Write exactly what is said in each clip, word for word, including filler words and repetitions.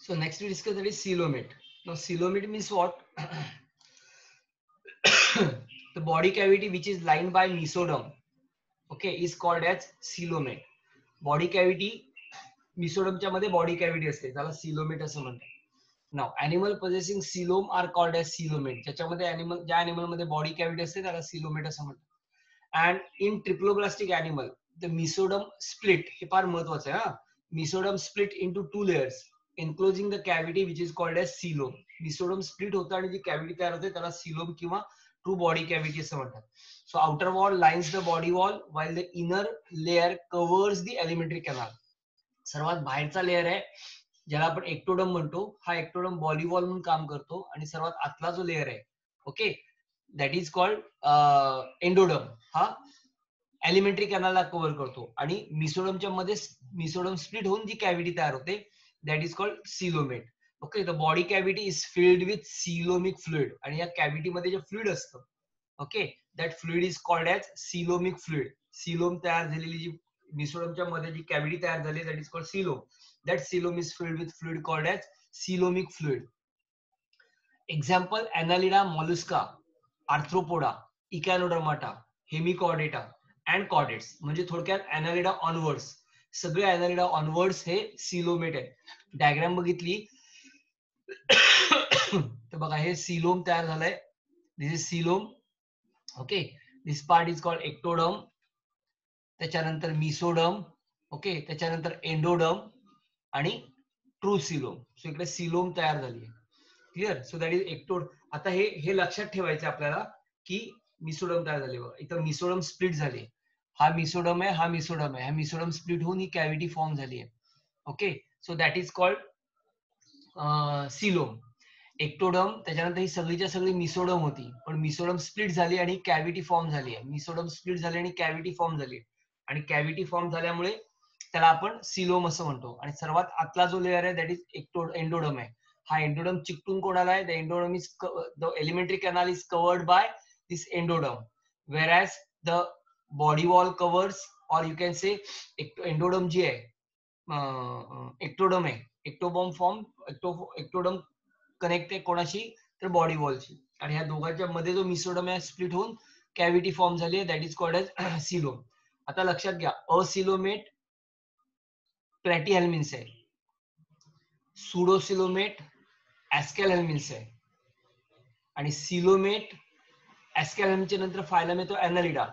So next we discuss that is coelomate. Now coelomate means what? The body cavity which is lined by mesoderm, okay, is called as coelomate. Body cavity mesodermच्या मध्ये body cavity असते त्याला coelomate असं म्हणतात. Now animal possessing coelom are called as coelomate. ज्याच्यामध्ये animal ज्या animal मध्ये body cavity असते त्याला coelomate असं म्हणतात. And in triploblastic animal the mesoderm split, हे फार महत्वाचं आहे हा. Mesoderm split into two layers enclosing the cavity which is called as coelom. Mesoderm split होतं आणि जी cavity तयार होते त्याला coelom किंवा true body cavity असं म्हणतात. So outer wall lines the body wall while the inner layer covers the alimentary canal. सर्वात बाहेरचा लेअर आहे ज्याला आपण एक्टोडम म्हणतो, हा एक्टोडम बॉडी वॉल म्हणून काम करतो आणि सर्वात आतला जो लेअर आहे, okay, that is called endoderm, हा एलिमेंटरी कॅनलला कव्हर करतो. आणि मिसोडमच्या मध्ये मिसोडम स्प्लिट होऊन जी कॅव्हिटी तयार होते that is called coelomate. Okay, the body cavity is filled with coelomic fluid. आणि या कॅव्हिटी मध्ये जे फ्लुइड असतं, okay, that fluid is called as coelomic fluid. Coelom तयार झालेली जी मिसोडमच्या मध्ये जी कॅव्हिटी तयार झाली that is called coelom. That coelom is filled with fluid called as coelomic fluid. Example Annelida Mollusca, Arthropoda, Echinodermata, Hemichordata and chordates. म्हणजे थोडक्यात ॲनालिडा ऑनवर्ड्स, सगळे ॲनालिडा ऑनवर्ड्स हे सीलोमेट आहेत. डायग्राम बघितली तर बघा हे सीलोम तयार झालंय. This is coelom. Okay, this part is called ectoderm, त्याच्यानंतर मिसोडम, ओके, त्याच्यानंतर एंडोडम आणि ट्रू सीलोम. सो इकडे सीलोम तयार झाली आहे. Clear? So that is ectoderm. आता हे हे लक्षात ठेवायचं आपल्याला की मिसोडम तयार झाली. बघा इथं मिसोडम स्प्लिट झाली. हा मिसोडम आहे, हा मिसोडम आहे, हा मिसोडम स्प्लिट होऊन ही कॅव्हिटी फॉर्म झाली आहे. Okay, so that is called coelom. Ectoderm, त्याच्यानंतर ही सगळीच्या सगळी मिसोडम होती, पण मिसोडम स्प्लिट झाली आणि कॅव्हिटी फॉर्म झाली आहे. मिसोडम स्प्लिट झाली आणि कॅव्हिटी फॉर्म झाली आणि कॅव्हिटी फॉर्म झाल्यामुळे त्याला आपण सीलोम असं म्हणतो. आणि सर्वात आतला जो लेअर आहे दॅट इज एक्टो एंडोडम आहे. हा एंडोडम चिकटून कोणाला आहे? The endoderm is the elementary canal is covered by this endoderm, whereas the body wall covers, or you can say endoderm जी आहे, एक्टोडम आहे, एक्टोबॉम फॉर्म, एक्टोडम कनेक्ट आहे कोणाशी? तर बॉडी वॉलशी. आणि ह्या दोघांच्या मध्ये जो मिसोडम आहे स्प्लिट होऊन कॅव्हिटी फॉर्म झाली आहे that is called as coelom. आता लक्षात घ्या, असिलोमेट प्लॅटीहेल्मिन्स आहे, सुडोसिलोमेट ऍस्केलहेल्मिन्स आहे आणि सिलोमेट ऍस्केलहेल्मच्या नंतर फायलम येतो ॲनालिडा.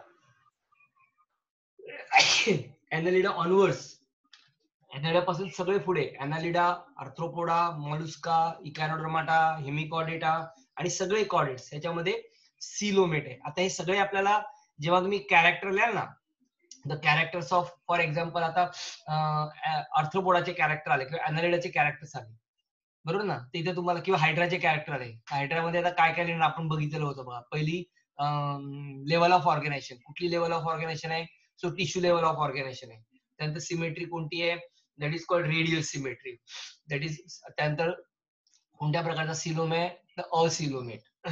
ॲनालिडा ऑनवर्ड्स, ॲनालिडा पासून सगळे पुढे ॲनालिडा, आर्थ्रोपोडा, मॉलुस्का, इकॅनोडर्माटा, हेमिकॉर्डेटा आणि सगळे कॉर्डेट्स ह्याच्यामध्ये सीलोमेट आहे. आता हे सगळे आपल्याला जेव्हा तुम्ही कॅरेक्टर लिहाल ना, the characters of, for example आता आर्थ्रोपोडाचे कॅरेक्टर आले किंवा ॲनालिडाचे कॅरेक्टर्स आले, बरोबर ना, ते इथे तुम्हाला, किंवा हायड्राचे कॅरेक्टर आले. हायड्रामध्ये आता काय काय लिहिणार आपण बघितलेलं होतं बघा. पहिली लेवल ऑफ ऑर्गनायझेशन, कुठली लेवल ऑफ ऑर्गनायझेशन आहे? So tissue level of organization आहे. त्यानंतर सिमेट्री कोणती आहे? That is called radial symmetry. That is, त्यानंतर कोणत्या प्रकारचा सिलोम आहे? तर असिलोमेट.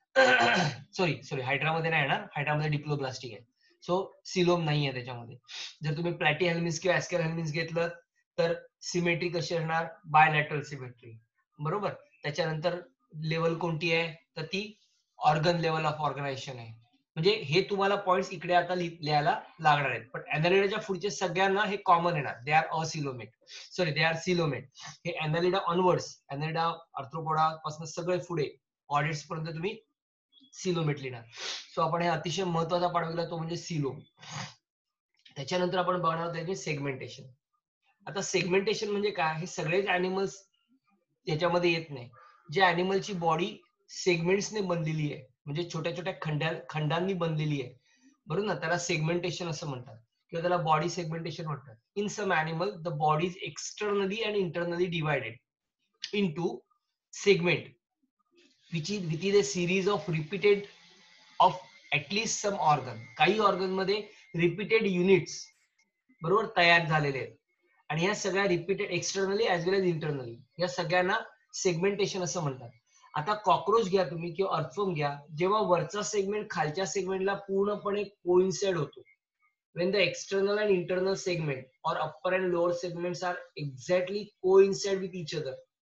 सॉरी सॉरी हायड्रामध्ये नाही येणार, हायड्रामध्ये डिप्लोब्लास्टिक आहे, सो सिलोम नाही आहे त्याच्यामध्ये. जर तुम्ही प्लॅटीहेल्मिन्स किंवा ऍस्केलहेल्मिन्स घेतलं तर सिमेट्री कशी असणार? बायलॅटरल सिमेट्री, बरोबर. त्याच्यानंतर लेवल कोणती आहे? तर ती ऑर्गन लेवल ऑफ ऑर्गनायझेशन आहे. म्हणजे हे तुम्हाला पॉइंट्स इकडे आता लिहायला लागणार आहेत. पण ॲनालिडाच्या पुढचे सगळ्यांना हे कॉमन येणार. They are acoelomate, sorry they are coelomate. हे ॲनालिडा ऑनवर्ड्स, ॲनालिडा आर्थ्रोपोडा पासून सगळे पुढे कॉर्डेट्स पर्यंत तुम्ही सिलोमेट लिहिणार. सो आपण हे अतिशय महत्वाचा पाठ बघितला तो म्हणजे सिलोम. त्याच्यानंतर आपण बघणार आहोत सेगमेंटेशन. आता सेगमेंटेशन म्हणजे काय? हे सगळेच ॲनिमल्स याच्यामध्ये येत नाही. जे ॲनिमलची बॉडी सेगमेंट्सने बनलेली आहे, म्हणजे छोट्या छोट्या खंड्या खंडांनी बनलेली आहे, बरोबर ना, त्याला सेगमेंटेशन असं म्हणतात किंवा त्याला बॉडी सेगमेंटेशन म्हणतात. In some animal the body is externally and internally divided into segment which is which is a series of repeated of at least some organ. काही ऑर्गन मध्ये रिपीटेड युनिट्स, बरोबर, तयार झालेले आहेत. आणि या सगळ्या repeated externally as well as internally, या सगळ्यांना सेगमेंटेशन असं म्हणतात. आता कॉक्रोच घ्या तुम्ही किंवा अर्थवर्म घ्या, जेव्हा वरचा सेगमेंट खालच्या सेगमेंटला पूर्णपणे कोइन्साइड होतो, when the external and internal segment or upper and lower segments are exactly coincide with each other,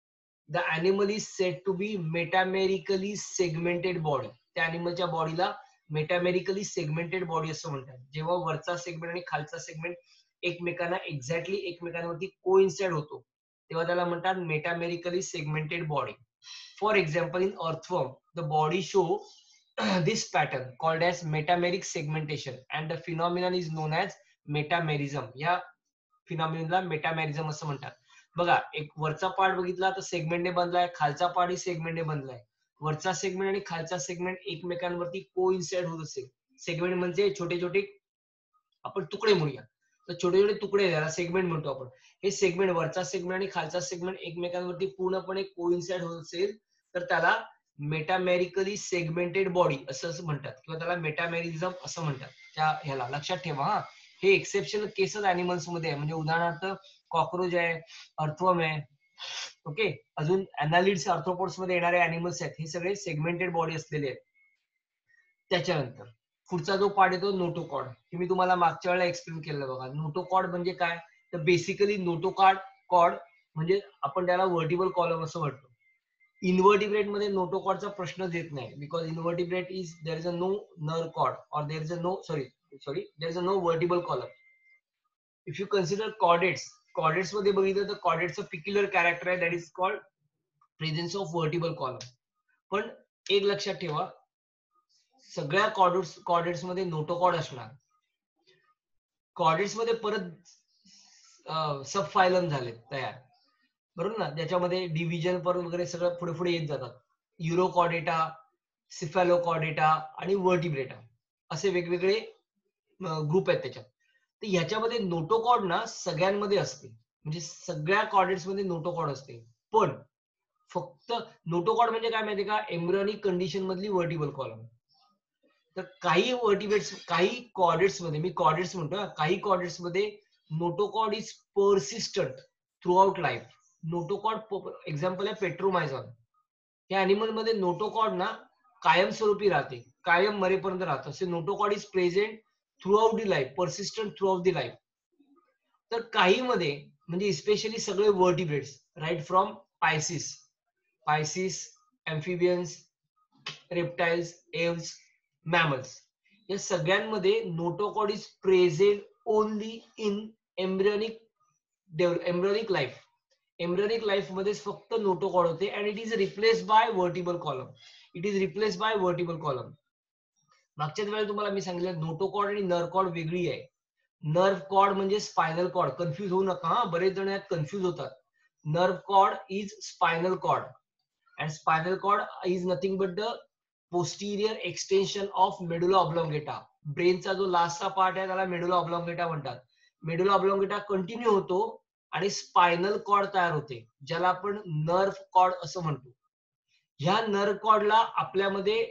the animal is said to be metamerically segmented body. त्या ॲनिमलच्या बॉडीला मेटामेरिकली सेगमेंटेड बॉडी असं म्हणतात. जेव्हा वरचा सेगमेंट आणि खालचा सेगमेंट एकमेकांना एक्झॅक्टली एकमेकांवरती कोइन्साइड होतो तेव्हा त्याला म्हणतात metamerically segmented body. For example in earthworm the body show this pattern called as metameric segmentation and the phenomenon is known as metamerism. या फिनॉमिनला मेटामेरिझम असं म्हणतात. बघा एक वरचा पार्ट बघितला तर सेगमेंटने बनलाय, खालचा पार्ट ही सेगमेंटने बनलाय. वरचा सेगमेंट आणि खालचा सेगमेंट एकमेकांवरती कोइन्साइड होत असेल. सेगमेंट म्हणजे छोटे छोटे आपण तुकडे म्हणूया, तर छोटे छोटे तुकडे त्याला सेगमेंट म्हणतो आपण. हे सेगमेंट वरचा सेगमेंट आणि खालचा सेगमेंट एकमेकांवरती पूर्णपणे कोइन्साइड होत असेल तर त्याला मेटामेरिकली सेगमेंटेड बॉडी असं म्हणतात किंवा त्याला मेटामेरिझम असं म्हणतात. त्या ह्याला लक्षात ठेवा हा. हे एक्सेप्शनल केसेस अॅनिमल्स मध्ये आहे. म्हणजे उदाहरणार्थ कॉक्रोच आहे, अर्थवर्म आहे, ओके, अजून अॅनालिड्स आर्थ्रोपोड्स मध्ये येणारे अॅनिमल्स आहेत, हे सगळे सेगमेंटेड बॉडी असलेले आहेत. त्याच्यानंतर पुढचा जो पार्ट येतो नोटोकॉर्ड. हे मी तुम्हाला मागच्या वेळेला एक्सप्लेन केलं बघा. नोटोकॉर्ड म्हणजे काय तर बेसिकली नोटोकॉर्ड कॉर्ड म्हणजे आपण त्याला व्हर्टिबल कॉलम असं म्हणतो. इन्व्हर्टिब्रेट मध्ये नोटोकॉर्डचा प्रश्नच येत नाही because invertebrate is there is a no nerve cord or there is a no sorry sorry there is a no vertebral column. If you consider chordates, chordates मध्ये बघितलं तर कॉर्डेट्सचं पिक्युलर कॅरेक्टर आहे that is called presence of vertebral column. पण एक लक्षात ठेवा सगळ्या कॉर्डेट्स कॉर्डेट्स मध्ये नोटोकॉर्ड असणार. कॉर्डेट्स मध्ये परत सब फायलम झाले तयार, बरोबर ना, ज्याच्यामध्ये डिव्हिजन पर वगैरे सगळं पुढे पुढे येत जातात. युरोकॉर्डेटा, सिफॅलोकॉर्डेटा आणि व्हर्टिब्रेटा असे वेगवेगळे ग्रुप आहेत त्याच्यात. तर ह्याच्यामध्ये नोटोकॉर्ड ना सगळ्यांमध्ये असते, म्हणजे सगळ्या कॉर्डेट्स मध्ये नोटोकॉर्ड असते. पण फक्त नोटोकॉर्ड म्हणजे काय माहिती का, एम्ब्रियोनिक कंडिशन मधली व्हर्टिबल कॉलम. तर काही व्हर्टिब्रेट्स काही कॉर्डेट्स मध्ये, मी कॉर्डेट्स म्हणतो, काही कॉर्डेट्स मध्ये notochord is persistent throughout life. Notochord example आहे पेट्रोमायझॉन. या अॅनिमल मध्ये नोटोकॉर्ड ना कायमस्वरूपी राहते, कायम मरेपर्यंत राहतं. असे notochord is present throughout the life, persistent throughout the life. तर काही मध्ये म्हणजे स्पेशली सगळे vertebrates right from Pisces Pisces amphibians, reptiles, Aves, mammals, या सगळ्यांमध्ये notochord is present only in embryonic embryonic life. Embryonic life मध्ये फक्त notochord होते and it is replaced by vertebral column. It is replaced by vertebral column. मागच्याच वेळेला तुम्हाला मी सांगितलं notochord आणि नर्व कॉर्ड वेगळी आहे. नर्व कॉर्ड म्हणजे स्पायनल कॉर्ड, कन्फ्युज होऊ नका हा, बरेच जण यात कन्फ्युज होतात. Nerve cord is spinal cord and spinal cord is nothing but the posterior extension of medulla oblongata. ब्रेनचा जो लास्टचा पार्ट आहे त्याला मेडुला ऑब्लॉंगेटा म्हणतात. मेडुला ऑब्लॉंगेटा कंटिन्यू होतो आणि स्पायनल कॉर्ड तयार होते ज्याला आपण नर्व कॉर्ड असं म्हणतो. ह्या नर्व कॉर्डला आपल्यामध्ये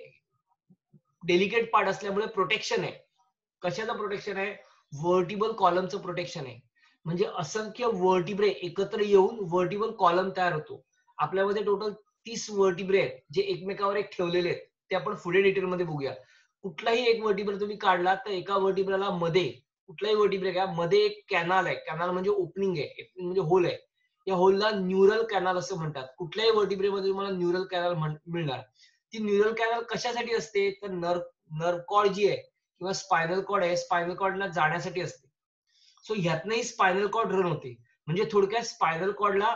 डेलिकेट पार्ट असल्यामुळे प्रोटेक्शन आहे. कशाचं प्रोटेक्शन आहे? व्हर्टिबल कॉलमचं प्रोटेक्शन आहे. म्हणजे असंख्य व्हर्टिब्रे एकत्र येऊन व्हर्टिबल कॉलम तयार होतो. आपल्यामध्ये टोटल तीस व्हर्टिब्रे आहेत जे एकमेकावर एक ठेवलेले आहेत. ते आपण पुढे डिटेलमध्ये बघूया. कुठलाही एक व्हर्टिब्रा तुम्ही काढला तर एका व्हर्टिब्राला मध्ये कुठलाही व्हर्टिब्रे घ्या, मध्ये एक कॅनाल आहे. कॅनाल म्हणजे ओपनिंग आहे, म्हणजे होल आहे. या होलला न्यूरल कॅनाल असं म्हणतात. कुठल्याही व्हर्टिब्रेमध्ये तुम्हाला न्यूरल कॅनाल मिळणार. ती न्यूरल कॅनाल कशासाठी असते तर नर्व नर्व कॉर्ड जी आहे किंवा स्पायनल कॉर्ड आहे, स्पायनल कॉर्डला जाण्यासाठी असते. सो ह्यातनंही स्पायनल कॉर्ड रन होते. म्हणजे थोडक्यात स्पायनल कॉर्डला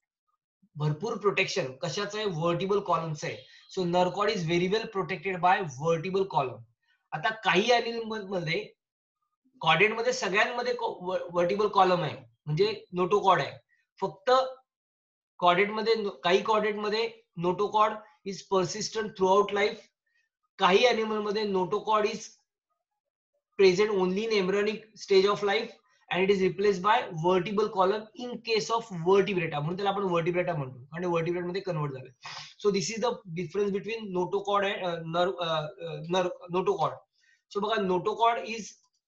भरपूर प्रोटेक्शन कशाचं आहे? व्हर्टिबल कॉलमचं आहे. So nerve cord is very well protected by vertebral column. आता काही अॅनिमल मध्ये कॉर्डेट मध्ये सगळ्यांमध्ये व्हर्टिबल कॉलम आहे म्हणजे नोटोकॉर्ड आहे. फक्त कॉर्डेट मध्ये काही कॉर्डेट मध्ये notochord is persistent throughout life. काही अॅनिमल मध्ये notochord is present only in embryonic stage of life and it is replaced by vertebral column in case of Vertebrata. म्हणून त्याला आपण व्हर्टिब्रेटा म्हणतो आणि व्हर्टिब्रेट मध्ये कन्वर्ट झाले. So this is the difference between notochord and nerve notochord. So बघा notochord is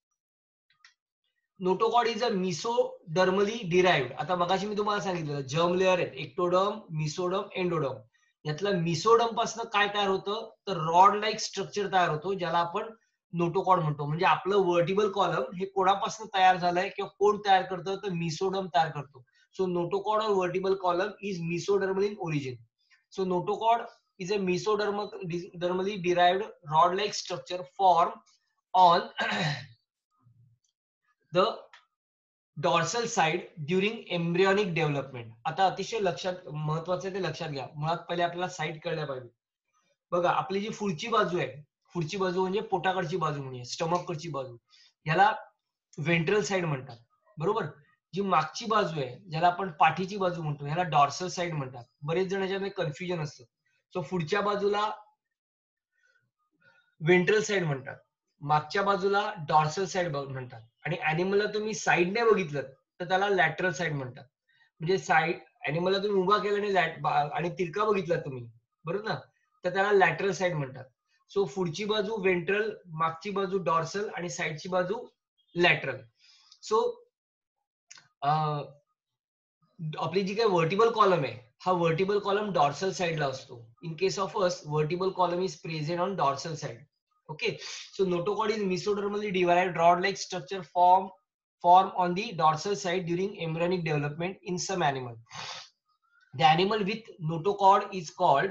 notochord is a mesodermally derived. आता मगाशी मी तुम्हाला सांगितलं जर्म लेअर आहेत, एक्टोडर्म, मिसोडर्म, एंडोडर्म. यातला मिसोडर्म पासून काय तयार होतं तर रॉड लाईक स्ट्रक्चर तयार होतो ज्याला आपण नोटोकॉर्ड म्हणतो. म्हणजे आपलं व्हर्टिबल कॉलम हे कोणापासून तयार झालंय किंवा कोण तयार करतं तर मिसोडर्म तयार करतो. So notochord or vertebral column is mesodermal in origin. So notochord is a mesodermally derived rod-like structure formed on the dorsal side during embryonic development. आता अतिशय लक्षात महत्वाचं ते लक्षात घ्या. मुळात पहिले आपल्याला साईड कळल्या पाहिजे. बघा आपली जी पुढची बाजू आहे, पुढची बाजू म्हणजे पोटाकडची बाजू म्हणजे स्टमककडची बाजू, ह्याला वेंट्रल साइड म्हणतात. बरोबर. जी मागची बाजू आहे ज्याला आपण पाठीची बाजू म्हणतो ह्याला डॉर्सल साइड म्हणतात. बरेच जण याच्यामध्ये कन्फ्युजन असतं. सो पुढच्या बाजूला वेंट्रल साइड म्हणतात, मागच्या बाजूला डॉर्सल साइड म्हणतात आणि अॅनिमलला तुम्ही साइडने बघितलं तर त्याला लॅटरल साइड म्हणतात. म्हणजे साइड अॅनिमलला तुम्ही उभा केला आणि तिरका बघितला तुम्ही, बरोबर ना, तर त्याला लॅटरल साइड म्हणतात. सो पुढची बाजू वेंट्रल, मागची बाजू डॉर्सल आणि साइडची बाजू लॅटरल. सो आपली जी काही वर्टिबल कॉलम आहे हा वर्टिबल कॉलम डॉर्सल साइडला असतो. In case of us vertebral column is present on dorsal side. Okay, so notochord is mesodermally derived rod-like structure form form on the dorsal side during embryonic development in some animal. The animal with notochord is called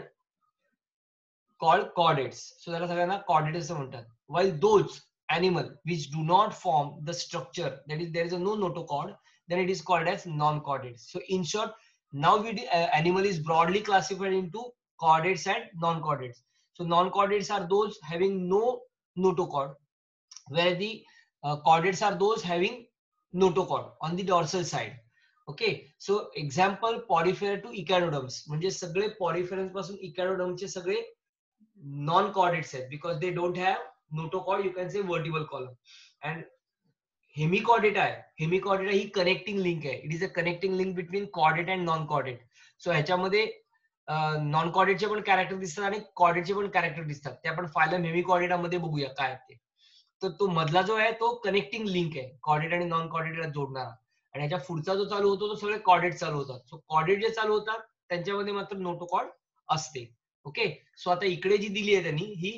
called chordates. So त्याला सगळ्यांना chordates म्हणतात. While those animal which do not form the structure, that is there is a no notochord, then it is called as non-chordates. So in short, now we uh, animal is broadly classified into chordates and non-chordates. So non-chordates are those having no notochord, where the uh, chordates are those having notochord on the dorsal side. Okay, so example porifera to echinoderms, म्हणजे सगळे porifera पासून echinoderm चे सगळे non-chordates आहेत because they don't have notochord, you can say vertebral column. And hemichordata आहे, hemichordata ही connecting link आहे. It is a connecting link between chordate and non-chordate. So ह्याच्यामध्ये नॉन कॉर्डेटचे पण कॅरेक्टर दिसतात आणि कॉर्डेटचे पण कॅरेक्टर दिसतात. ते आपण फायलम हेमिकॉर्डेटा मध्ये बघूया काय ते. तर तो मधला जो आहे तो कनेक्टिंग लिंक आहे कॉर्डेट आणि नॉन कॉर्डेटला जोडणारा, आणि ह्याच्या पुढचा जो चालू होतो तो सगळे कॉर्डेट चालू होतात. सो कॉर्डेट जे चालू होतात त्यांच्यामध्ये मात्र नोटोकॉर्ड असते. ओके, सो आता इकडे जी दिली आहे त्यांनी ही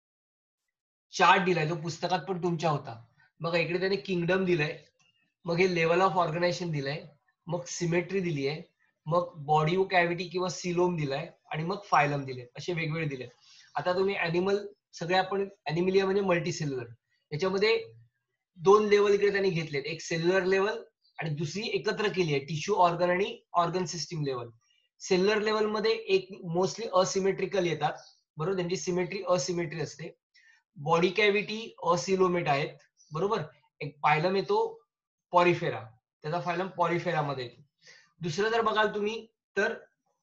चार्ट दिलाय जो पुस्तकात पण तुमच्या होता. बघा इकडे त्याने किंगडम दिलाय, मग हे लेवल ऑफ ऑर्गनायझेशन दिलंय, मग सिमेट्री दिली आहे, मग बॉडी कॅव्हिटी किंवा सिलोम दिलाय आणि मग फायलम दिले, असे वेगवेगळे दिले. आता तुम्ही अॅनिमल सगळे आपण अॅनिमिलिया म्हणजे मल्टी सेल्युलर, याच्यामध्ये दोन लेवल इकडे त्यांनी घेतलेत, एक सेल्युलर लेवल आणि दुसरी एकत्र केली आहे टिश्यू ऑर्गन आणि organ system level. Cellular level मध्ये एक मोस्टली असिमेट्रिकल येतात, बरोबर, त्यांची सिमेट्री असिमेट्री असते. बॉडी कॅव्हिटी असिलोमेट आहेत, बरोबर. एक फायलम येतो पॉरिफेरा, त्याचा फायलम पॉरिफेरा मध्ये येतो. दुसरं जर बघाल तुम्ही तर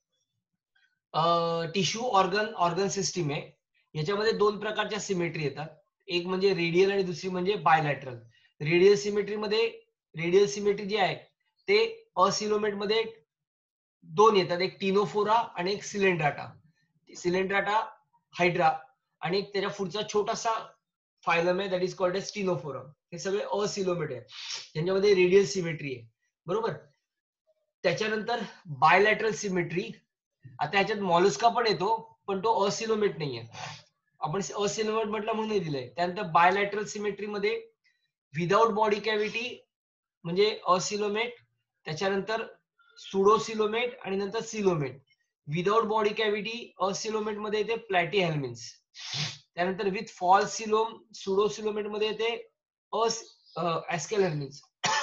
टिश्यू ऑर्गन ऑर्गन सिस्टीम आहे, याच्यामध्ये दोन प्रकारच्या सिमेट्री येतात, एक म्हणजे रेडियल आणि दुसरी म्हणजे बायलॅटरल. रेडियल सिमेट्री मध्ये रेडियल सिमेट्री जी आहे ते असिलोमेट मध्ये दोन येतात, एक टिनोफोरा आणि एक सिलेंड्राटा. सिलेंड्राटा हायड्रा आणि एक त्याच्या पुढचा छोटासा फायलम आहे that is called as ctenophora. हे सगळे असिलोमेट आहे, त्यांच्यामध्ये रेडियल सिमेट्री आहे, बरोबर. त्याच्यानंतर बायलॅटरल सिमेट्री, आता ह्याच्यात मॉलुस्का पण येतो पण तो असिलोमेट नाहीये, आपण असिलोमेट म्हटलं म्हणून नाही दिलंय. त्यानंतर बायलॅटरल सिमेट्री मध्ये विदाउट बॉडी कॅव्हिटी म्हणजे असिलोमेट, त्याच्यानंतर सुडोसिलोमेट आणि नंतर coelomate. Without body cavity acoelomate मध्ये येते प्लॅटीहेल्मिन्स. त्यानंतर विथ फॉल सिलोम सुडोसिलोमेट मध्ये येते ऍस्केलहेल्मिन्स.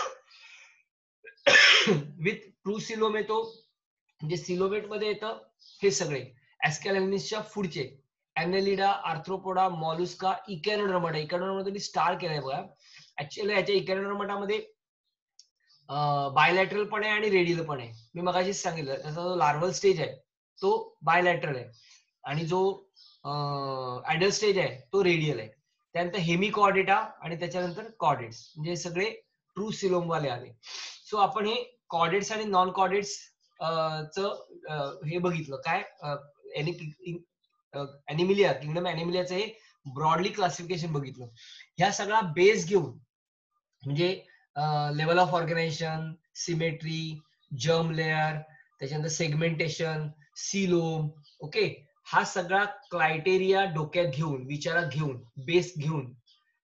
विथ ट्रू सिलोम येतो, म्हणजे सिलोमेट मध्ये येतं हे सगळे ऍस्केलहेल्मिन्सच्या पुढचे ॲनेलिडा, आर्थ्रोपोडा, मॉलुस्का, इकॅनोडर्माटा. इकॅनोडर्माटा तुम्ही स्टार केलाय बघा. ऍक्च्युअली याच्या इकॅनोडर्माटामध्ये बायलॅटरल पण आहे आणि रेडियल पण आहे. मी मगाशीच सांगितलं त्याचा जो लार्वल स्टेज आहे तो बायलॅटरल आहे आणि जो ऍडल्ट स्टेज आहे तो रेडियल आहे. त्यानंतर हेमिकॉर्डेटा आणि त्याच्यानंतर कॉर्डेट्स, म्हणजे सगळे ट्रू सिलोम वाले आले. सो आपण हे कॉर्डेट्स आणि नॉन कॉर्डेट्स च हे बघितलं काय अॅनिमिलिया, किंगडम अॅनिमिलियाचं हे ब्रॉडली क्लासिफिकेशन बघितलं. ह्या सगळा बेस घेऊन म्हणजे level of organisation, symmetry, germ layer, त्याच्यानंतर सेगमेंटेशन, सिलोम, ओके, हा सगळा क्रायटेरिया डोक्यात घेऊन विचारात घेऊन बेस घेऊन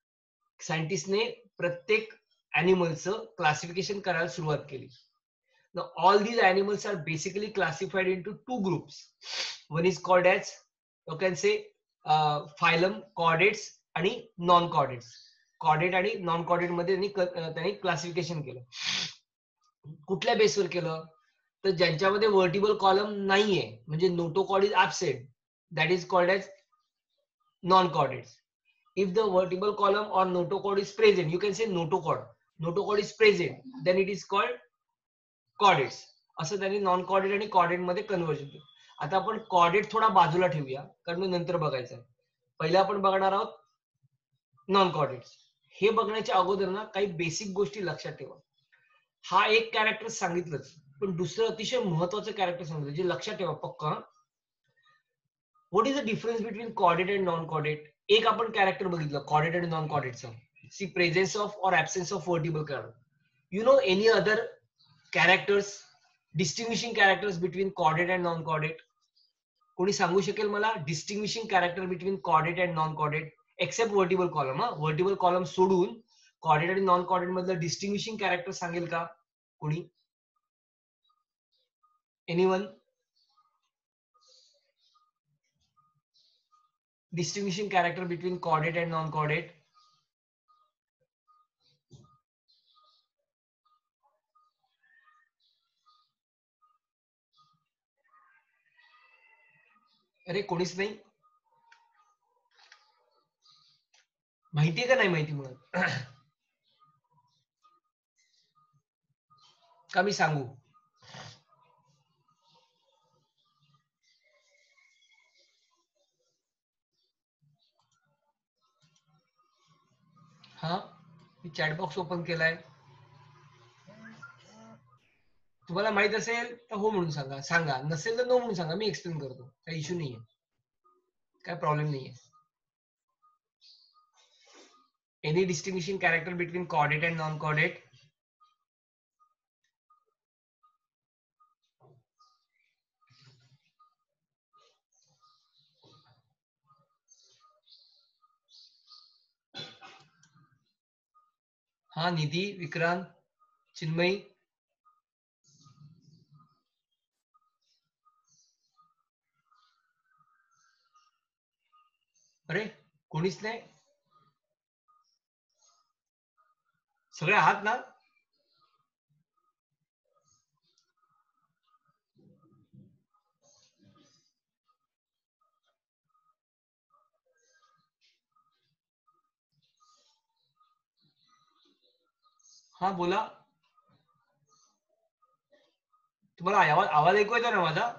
सायंटिस्टने प्रत्येक अॅनिमलचं क्लासिफिकेशन करायला सुरुवात केली. Now all these animals are basically classified into two groups. One is called as, you can say, uh, phylum chordates आणि non chordates. Chordate आणि non chordate मध्ये त्यांनी त्यांनी क्लासिफिकेशन केलं. कुठल्या बेसवर केलं तर ज्यांच्यामध्ये वर्टिबल कॉलम नाहीये म्हणजे notochord is absent, that is called as non chordates. If the vertebral column or notochord is present, you can say notochord. Notochord is present, then it is called chordates. असं त्यांनी non chordate आणि chordate मध्ये conversion केलं. आता आपण chordate थोडा बाजूला ठेवूया कारण नंतर बघायचं आहे. पहिला आपण बघणार आहोत नॉन कॉर्डेट्स. हे बघण्याच्या अगोदर ना काही बेसिक गोष्टी लक्षात ठेवा. हा एक कॅरेक्टर सांगितलंच, पण दुसरं अतिशय महत्वाचं कॅरेक्टर सांगितलं जे लक्षात ठेवा पक्का. What is the difference between chordate and non chordate. एक आपण कॅरेक्टर बघितलं कॉर्डेट आणि नॉन कॉर्डेटचं. See presence of or absence of vertebral column. You know any other characters, distinguishing characters between chordate and non chordate. कोणी सांगू शकेल मला distinguishing character between chordate and non chordate except vertebral column. हा vertebral column सोडून chordate आणि non chordate मधलं distinguishing character सांगेल का कोणी? Anyone? Distinguishing character between chordate and non-chordate. अरे कोणीच नाही माहितीये का नाही माहिती म्हणून का मी सांगू? हा मी चॅट बॉक्स ओपन केलाय. तुम्हाला माहित असेल तर हो म्हणून सांगा, सांगा नसेल तर नो म्हणून सांगा. मी एक्सप्लेन करतो, काही इश्यू नाहीये, काय प्रॉब्लेम नाहीये. Any distinguishing character between chordate and non chordate? हा निधी, विक्रांत, चिन्मयी. अरे कोणीच नाही, सगळे आहात ना? हा बोला. तुम्हाला आवाज आवाज ऐकू येतो ना माझा?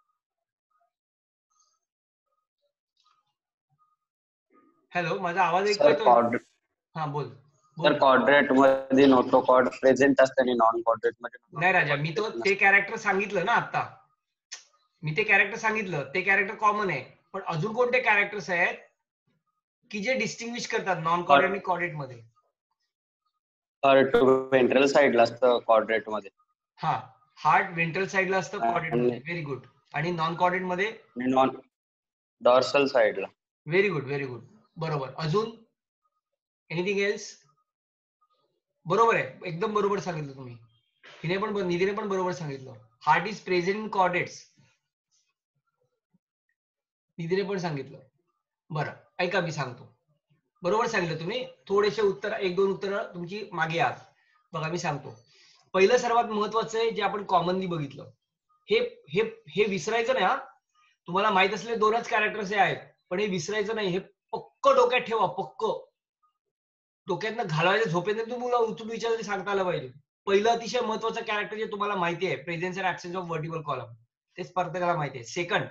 हॅलो, माझा आवाज ऐकू येतो? हा बोल. तर कॉर्डेट मध्ये नोटोकॉर्ड प्रेझेंट असते आणि नॉन कॉर्डेट मध्ये नाही राजा, मी तो ते कॅरेक्टर सांगितलं ना आता. मी ते कॅरेक्टर सांगितलं, ते कॅरेक्टर कॉमन आहे. पण अजून कोणते कॅरेक्टर्स आहेत की जे डिस्टिंग्विश करतात नॉन कॉर्डेट आणि कॉर्डेट मध्ये? हार्ट वेंट्रल साइडला असतं कॉर्डेट मध्ये. हा, हार्ट वेंट्रल साइडला असतं कॉर्डेट मध्ये. Very good. आणि नॉन कॉर्डेट मध्ये नॉन डॉर्सल साइडला. व्हेरी गुड, व्हेरी गुड, बरोबर. अजून एनिथिंग एल्स? बरोबर आहे, एकदम बरोबर सांगितलं तुम्ही. हिने पण निधीने पण बरोबर सांगितलं. Heart is present in chordates. निधीने पण सांगितलं. बरं ऐका, मी सांगतो. बरोबर सांगितलं तुम्ही. थोडेसे उत्तर, एक दोन उत्तर तुमची मागे आहात. बघा मी सांगतो. पहिलं सर्वात महत्वाचं आहे जे आपण कॉमनली बघितलं, हे हे हे विसरायचं नाही. हा, तुम्हाला माहित असलेले दोनच कॅरेक्टर्स आहेत, पण हे विसरायचं नाही. हे पक्क डोक्यात ठेवा, पक्क डोक्यातनं घालवायचं. झोपेत तुम्हाला उचलून विचार सांगता आलं पाहिजे. पहिलं अतिशय महत्वाचं कॅरेक्टर जे तुम्हाला माहिती आहे, presence and absence of vertebral column, तेच प्रत्येकाला माहिती आहे. Second,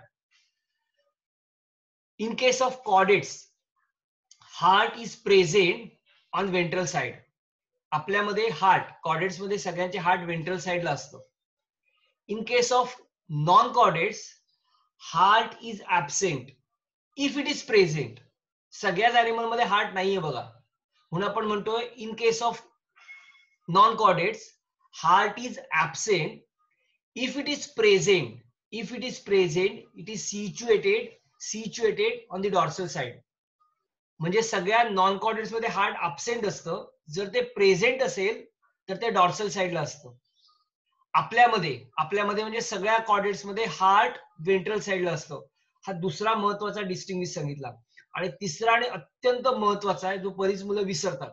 in case of chordates, heart is present on ventral side. आपल्यामध्ये हार्ट, कॉर्डेट्स मध्ये सगळ्यांचे हार्ट वेंट्रल साइडला असतं. In case of non chordates, heart is absent if it is present. सगळ्याच अॅनिमल मध्ये हार्ट नाहीये बघा, म्हणून आपण म्हणतोय in case of non chordates, heart is absent if it is present. If it is present, it is situated situated on the dorsal side. म्हणजे सगळ्या non chordates मध्ये हार्ट ऍबसेंट असतं. जर ते प्रेझेंट असेल तर ते डॉर्सल साइडला असतं. आपल्यामध्ये आपल्यामध्ये म्हणजे सगळ्या कॉर्डेट्स मध्ये हार्ट वेंट्रल साइडला असतं. हा दुसरा महत्वाचा डिस्टिंग्विश सांगितला. आणि तिसरा आणि अत्यंत महत्वाचा आहे जो बरीच मुलं विसरतात.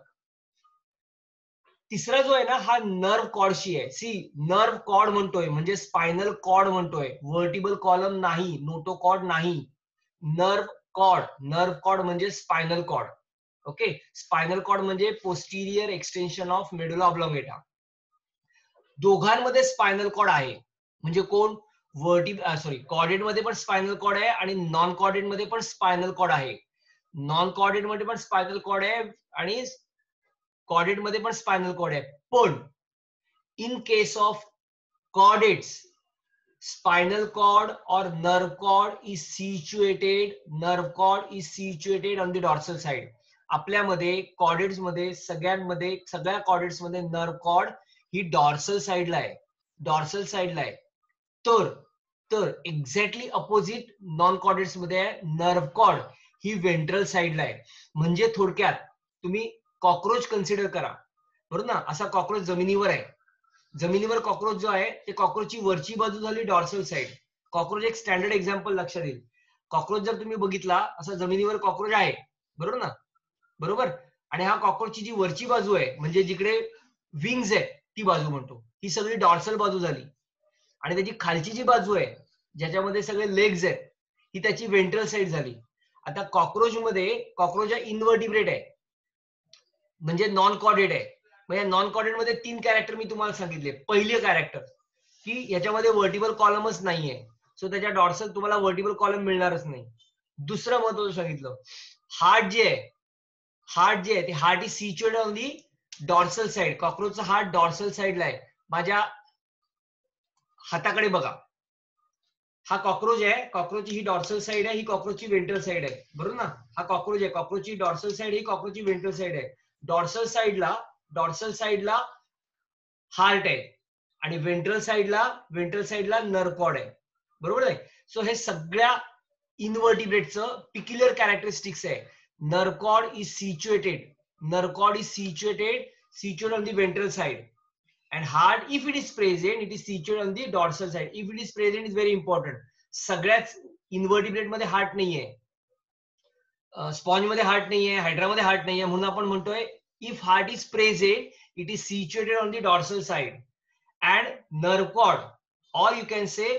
तिसरा जो आहे ना हा नर्व कॉर्डशी आहे. सी नर्व कॉर्ड म्हणतोय म्हणजे स्पायनल कॉर्ड म्हणतोय, व्हर्टिबल कॉलम नाही, नोटोकॉर्ड नाही, नर्व कॉर्ड. नर्व कॉर्ड म्हणजे spinal cord. Okay, spinal cord म्हणजे posterior extension of medulla oblongata. दोघांमध्ये स्पायनल कॉर्ड आहे. म्हणजे कोण? व्हर्टि सॉरी कॉर्डेट मध्ये पण स्पायनल कॉर्ड आहे आणि नॉन कॉर्डेट मध्ये पण स्पायनल कॉर्ड आहे. नॉन कॉर्डेट मध्ये पण स्पायनल कॉर्ड आहे आणि कॉर्डेट मध्ये पण स्पायनल कॉर्ड आहे. पण in case of chordates spinal cord or nerve cord is situated nerve cord is situated on the dorsal side. आपल्यामध्ये कॉर्डेट्स मध्ये सगळ्यांमध्ये सगळ्या कॉर्डेट्स मध्ये नर्व कॉर्ड ही डॉर्सल साइडला आहे. डॉर्सल साइडला आहे. तर तर एक्झॅक्टली अपोजिट नॉन कॉर्डेट्स मध्ये आहे नर्व कॉर्ड ही वेंट्रल साइडला आहे. म्हणजे थोडक्यात तुम्ही कॉक्रोच कन्सिडर करा, बरोबर ना. असा कॉक्रोच जमिनीवर आहे. जमिनीवर कॉक्रोच जो आहे ते कॉक्रोचची वरची बाजू झाली डॉर्सल साइड. कॉक्रोच एक स्टँडर्ड एक्झाम्पल लक्षात येईल. कॉक्रोच जर तुम्ही बघितला असा जमिनीवर कॉक्रोच आहे, बरोबर ना, बरोबर. आणि हा कॉक्रोचची जी वरची बाजू आहे म्हणजे जिकडे विंग्स आहेत ती बाजू म्हणतो, ही सगळी डॉर्सल बाजू झाली. आणि त्याची खालची जी बाजू आहे ज्याच्यामध्ये सगळे लेग्स आहेत ही त्याची वेंट्रल साइड झाली. आता कॉक्रोच मध्ये कॉक्रोच हा इनव्हर्टिब्रेट आहे म्हणजे नॉन कॉर्डेट आहे. म्हणजे नॉन कॉर्डेट मध्ये तीन कॅरेक्टर मी तुम्हाला सांगितले. पहिले कॅरेक्टर की याच्यामध्ये व्हर्टिबल कॉलमच नाहीये, सो त्याच्या डॉर्सल तुम्हाला व्हर्टिबल कॉलम मिळणारच नाही. दुसरं महत्वाचं सांगितलं, हार्ट जे आहे हार्ट जे आहे ते heart is situated on the dorsal side. कॉक्रोचचा हार्ट डॉर्सल साइडला आहे. माझ्या हाताकडे बघा, हा कॉक्रोच आहे. कॉक्रोचची ही डॉर्सल साइड आहे, ही कॉक्रोचची वेंट्रल साइड आहे, बरोबर ना. हा कॉक्रोच आहे, कॉक्रोचची डॉर्सल साइड, ही कॉक्रोचची वेंट्रल साइड आहे. डॉर्सल साइडला डॉर्सल साइडला हार्ट आहे आणि वेंट्रल साइडला वेंट्रल साइडला नर्व कॉर्ड आहे, बरोबर आहे. सो हे सगळ्या इनव्हर्टिब्रेटचं पिक्युलर कॅरेक्टरिस्टिक्स आहे. Nerve cord is situated nerve cord is situated situated on the ventral side. And heart, if it is present, it is situated on the dorsal side. If it is present, is very important. सगळ्याच इन्व्हर्टिब्रेट मध्ये heart नाहीये, sponge मध्ये heart नाहीये, hydra मध्ये heart नाहीये, म्हणून आपण म्हणतोय if heart is present it is situated on the dorsal side. And nerve cord or you can say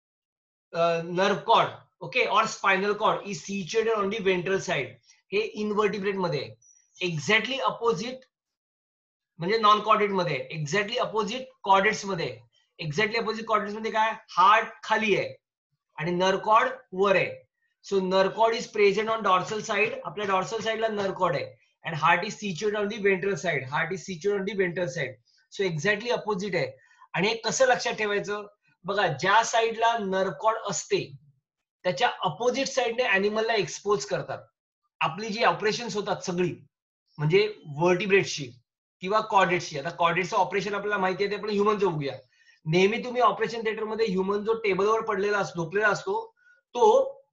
uh, nerve cord, okay, or spinal cord is situated on the ventral side. हे invertebrate मध्ये exactly opposite म्हणजे non chordate मध्ये, exactly opposite chordates मध्ये. Exactly opposite chordates मध्ये काय, heart खाली आहे आणि नर्व कॉर्ड वर आहे. So nerve cord is present on dorsal side. आपल्या डॉर्सल साइडला नर्व कॉर्ड आहे and heart is situated on the ventral side. Heart is situated on the ventral side. So exactly opposite आहे. आणि हे कसं लक्षात ठेवायचं बघा, ज्या साइडला नर्व कॉर्ड असते त्याच्या अपोजिट साइडने अॅनिमलला एक्सपोज करतात. आपली जी ऑपरेशन्स होतात सगळी म्हणजे व्हर्टिब्रेटची किंवा कॉर्डेट्सची. आता कॉर्डेटचं ऑपरेशन आपल्याला माहिती आहे, ते आपण ह्युमनचं बघूया. नेहमी तुम्ही ऑपरेशन थिएटर मध्ये ह्युमन जो टेबलवर पडलेला असतो, झोपलेला असतो, तो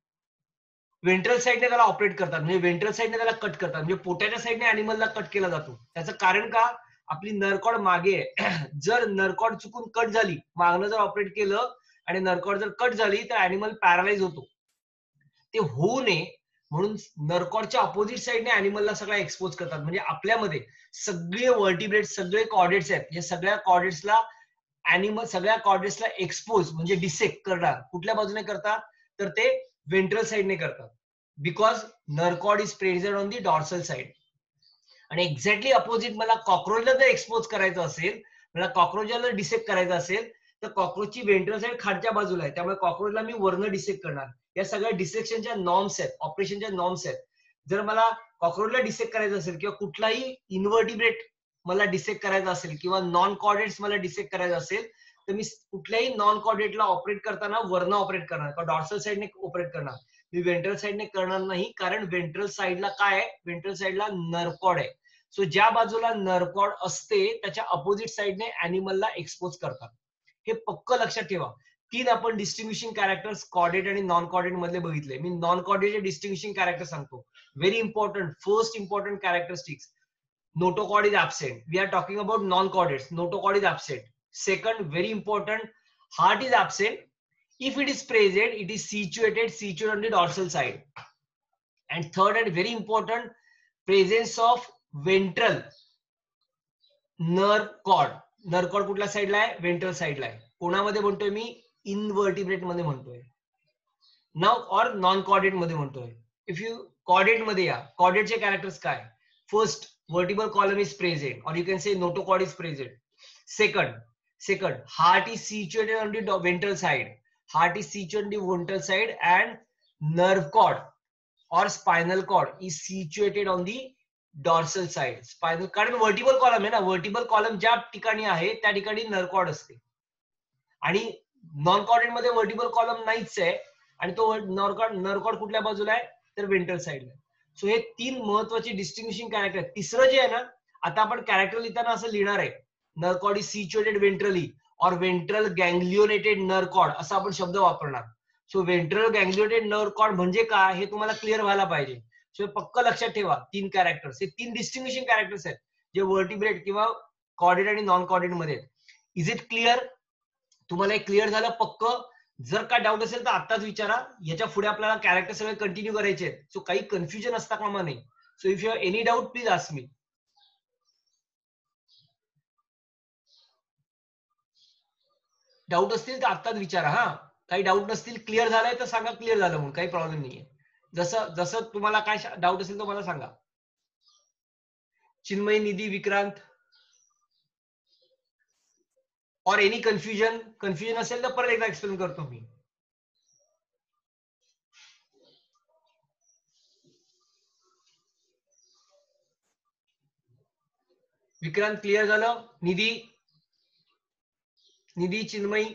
वेंट्रल साइडने त्याला ऑपरेट करतात, म्हणजे वेंट्रल साइडने त्याला कट करतात, म्हणजे पोटाच्या साइडने अॅनिमलला कट केला जातो. त्याचं कारण का, आपली नर्वकॉर्ड मागे आहे. जर नर्वकॉर्ड चुकून कट झाली, मागनं जर ऑपरेट केलं आणि नर्वकॉर्ड जर कट झाली तर अॅनिमल पॅरालाइज होतो. ते होऊ नये म्हणून नर्वकॉर्डच्या अपोजिट साइडने अॅनिमलला सगळा एक्सपोज करतात. म्हणजे आपल्यामध्ये सगळे व्हर्टिब्रेट सगळे कॉर्डेट्स आहेत, या सगळ्या कॉर्डेट्सला अॅनिमल सगळ्या कॉर्डेट्सला एक्सपोज म्हणजे डिसेक्ट करणार. कुठल्या बाजूने करतात तर ते वेंट्रल साइडने करतात, because nerve cord is present on the dorsal side. आणि एक्झॅक्टली अपोजिट मला कॉक्रोचला जर एक्सपोज करायचं असेल, मला कॉक्रोचला जर डिसेक्ट करायचं असेल तर कॉक्रोचची वेंट्रल साइड खालच्या बाजूला आहे, त्यामुळे कॉक्रोचला मी वरनं डिसेक्ट करणार. या सगळ्या डिसेक्शनच्या नॉर्म्स आहेत, ऑपरेशनच्या नॉर्म्स आहेत. जर मला कॉक्रोचला डिसेक्ट करायचं असेल किंवा कुठलाही इन्व्हर्टिब्रेट मला डिसेक्ट करायचं असेल किंवा नॉन कॉर्डेट्स मला डिसेक्ट करायचं असेल तर मी कुठल्याही नॉन कॉर्डेटला ऑपरेट करताना वरनं ऑपरेट करणार किंवा डॉर्सल साइडने ऑपरेट करणार. मी वेंट्रल साइडने करणार नाही, कारण वेंट्रल साइडला काय आहे, वेंट्रल साइडला नर्व कॉर्ड आहे. सो ज्या बाजूला नर्व कॉर्ड असते त्याच्या अपोजिट साइडने अॅनिमलला एक्सपोज करतात. हे पक्क लक्षात ठेवा. तीन आपण डिस्टिंग्विशिंग कॅरेक्टर्स कॉर्डेट आणि नॉन कॉर्डेट मधले बघितले. मी नॉन कॉर्डेटचे डिस्टिंग्विशिंग कॅरेक्टर सांगतो. Very important, first important characteristics, notochord is absent. We are talking about non chordates. Notochord is absent. Second, very important, heart is absent. If it is present, it is situated situated on the dorsal side. And third and very important, presence of ventral nerve cord. Nerve cord कुठल्या साइडला आहे? Ventral साइडला आहे. कोणामध्ये म्हणतोय मी? Invertebrate मध्ये म्हणतोय. Now और नॉन कॉर्डेट मध्ये म्हणतोय. इफ यू कॉर्डेट मध्ये या, कॉर्डेटचे कॅरेक्टर्स काय? First, vertebral column is present, or you can say notochord is present. Second, second, heart is situated on the ventral side. Heart is situated on the ventral side, and nerve cord or spinal cord is situated on the dorsal side. Spinal, कारण vertebral column आहे ना, vertebral column ज्या ठिकाणी आहे त्या ठिकाणी nerve cord असते. आणि नॉन कॉर्डेट मध्ये vertebral column नाहीच आहे, आणि तो nerve cord nerve cord कुठल्या बाजूला आहे? तर वेंट्रल साइडला. सो हे तीन महत्वाचे डिस्टिंग्विशिंग कॅरेक्टर आहेत. तिसरं जे आहे ना, आता आपण कॅरेक्टर लिहिताना असं लिहिणार आहे, nerve cord is situated ventrally or ventral ganglionated nerve cord असा आपण शब्द वापरणार. So ventral ganglionated nerve cord म्हणजे काय हे तुम्हाला क्लिअर व्हायला पाहिजे. सो पक्क लक्षात ठेवा, तीन कॅरेक्टर्स, हे तीन डिस्टिंग्विशिंग कॅरेक्टर्स आहेत जे वर्टिब्रेट किंवा कॉर्डेट आणि नॉन कॉर्डेट मध्ये आहेत. Is it clear? तुम्हाला एक क्लिअर झालं पक्क? जर काय डाऊट असेल तर आताच विचारा. याच्या पुढे आपल्याला कॅरेक्टर सगळे कंटिन्यू करायचे आहेत. सो काही कन्फ्युजन असता कामा नाही. So if you have any doubt please ask me. Doubt असतील तर आताच विचारा. हा, काही डाऊट नसतील, क्लिअर झालंय तर सांगा क्लिअर झालं म्हणून, काही प्रॉब्लेम नाहीये. जसं जसं तुम्हाला काय डाऊट असेल तर मला सांगा. चिन्मय, निधी, विक्रांत, और एनी कन्फ्युजन? कन्फ्युजन असेल तर परत एकदा एक्सप्लेन करतो मी. विक्रांत क्लिअर झालं? निधी, निधी, चिन्मयी,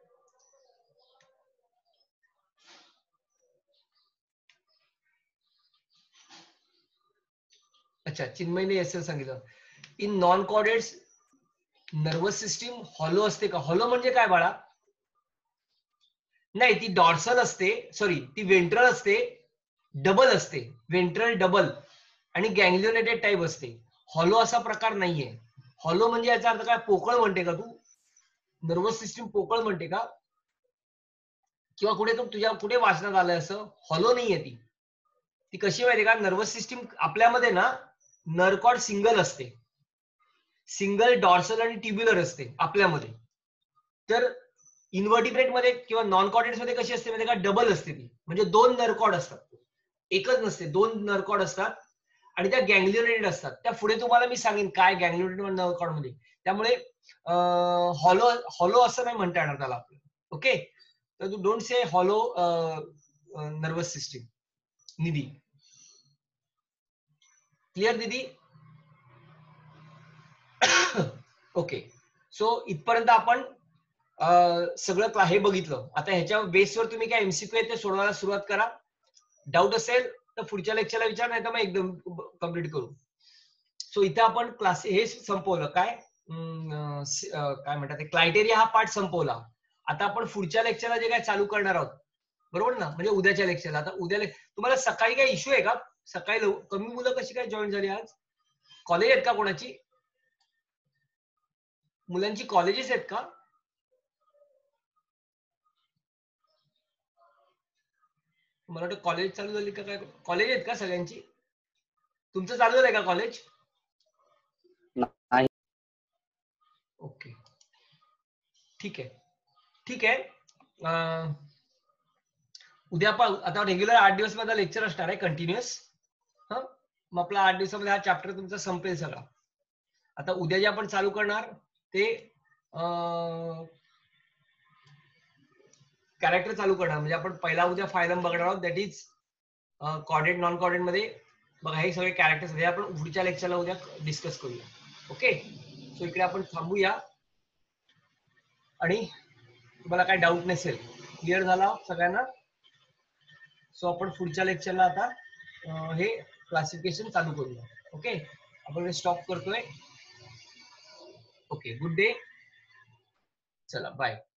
अच्छा, चिन्मयीने एस एल सांगितलं. In non chordates nervous system hollow असते का? हॉलो म्हणजे काय बाळा? नाही, ती डॉर्सल असते, सॉरी ती वेंट्रल असते, डबल असते, वेंट्रल डबल आणि गँग्लिओनेटेड टाईप असते. हॉलो असा प्रकार नाहीये. हॉलो म्हणजे याचा अर्थ काय? पोकळ म्हणते का तू? नर्वस सिस्टीम पोकळ म्हणते का? किंवा कुठे तो तुझ्या कुठे वाचण्यात आलंय असं? हॉलो नाहीये ती. ती कशी माहिती का? नर्वस सिस्टीम आपल्यामध्ये ना नर्व कॉर्ड सिंगल असते, सिंगल डॉर्सल आणि ट्युब्युलर असते आपल्यामध्ये. तर इन्व्हर्टिब्रेट मध्ये किंवा नॉन कॉर्डेट्स मध्ये कशी असते माहिती का? डबल असते ती, म्हणजे दोन नर्व कॉर्ड असतात, एकच नसते, दोन नर्व कॉर्ड असतात आणि त्या गँग्लिओनेटेड असतात. त्या पुढे तुम्हाला मी सांगेन काय गँग्लिओनेटेड नर्व कॉर्ड मध्ये. त्यामुळे हॉलो हॉलो असं नाही म्हणता येणार त्याला आपल्याला. ओके, तर तू don't say hollow nervous system. Nidhi clear? Nidhi okay. So इथपर्यंत आपण सगळं हे बघितलं. आता ह्याच्या बेसवर तुम्ही काय एमसीक्यू आहे ते सोडवायला सुरुवात करा. डाऊट असेल तर पुढच्या लेक्चरला विचार, नाही तर मग एकदम कम्प्लीट करू. सो इथे आपण क्लास हे संपवलं. काय काय म्हणतात, क्रायटेरिया हा पार्ट संपवला. आता आपण पुढच्या लेक्चरला जे काय चालू करणार आहोत, बरोबर ना? म्हणजे उद्याच्या लेक्चरला. आता उद्या तुम्हाला सकाळी काय इश्यू आहे का? सकाळी कमी मुलं कशी काय जॉईन झाली आज? कॉलेज आहेत का कोणाची? मुलांची कॉलेजेस आहेत का? मला वाटतं कॉलेज चालू झाली का काय? कॉलेज आहेत का सगळ्यांची? तुमचं चालू झालंय का कॉलेज? नाही. ओके, ठीक आहे, ठीक आहे. उद्या पण आता रेग्युलर आठ दिवस माझा लेक्चर असणार आहे कंटिन्युअस. हा, मग आपला आठ दिवसामध्ये हा चॅप्टर तुमचा संपेल सगळा. आता उद्या जे आपण चालू करणार ते कॅरेक्टर चालू करणार. म्हणजे आपण पहिला उद्या फायलम बघणार आहोत, that is chordate non chordate मध्ये. बघा हे सगळे कॅरेक्टर्स हे आपण पुढच्या लेक्चरला उद्या डिस्कस करूया. ओके, सो इकडे आपण थांबूया. आणि तुम्हाला काय डाऊट नसेल, क्लिअर झाला सगळ्यांना? सो आपण पुढच्या लेक्चरला आता हे क्लासिफिकेशन चालू करूया. ओके, आपण स्टॉप करतोय. ओके, गुड डे, चला बाय.